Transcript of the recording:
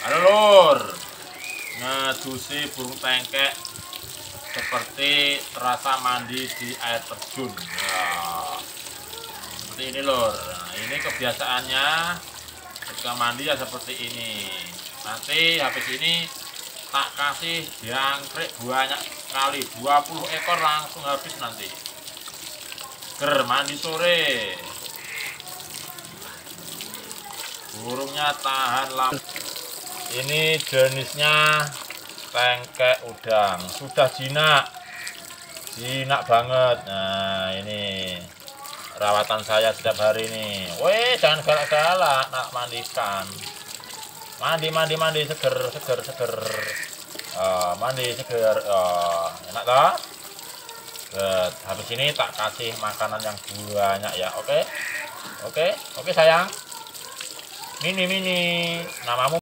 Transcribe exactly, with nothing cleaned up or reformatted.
Halo lur, ngedusi burung tengkek seperti terasa mandi di air terjun. Nah, seperti ini lur. Nah, ini kebiasaannya ketika mandi ya seperti ini. Nanti habis ini tak kasih jangkrik banyak kali, dua puluh ekor langsung habis nanti. Ger mandi sore. Burungnya tahan lama. Ini jenisnya tengkek udang, sudah jinak, jinak banget. Nah ini perawatan saya setiap hari ini. Weh jangan galak-galak nak mandikan. Mandi mandi mandi seger seger seger. Uh, mandi seger, uh, enak toh? Good. Habis ini tak kasih makanan yang banyak ya, oke? Okay? Oke, okay? Oke okay, sayang. Mini mini, namamu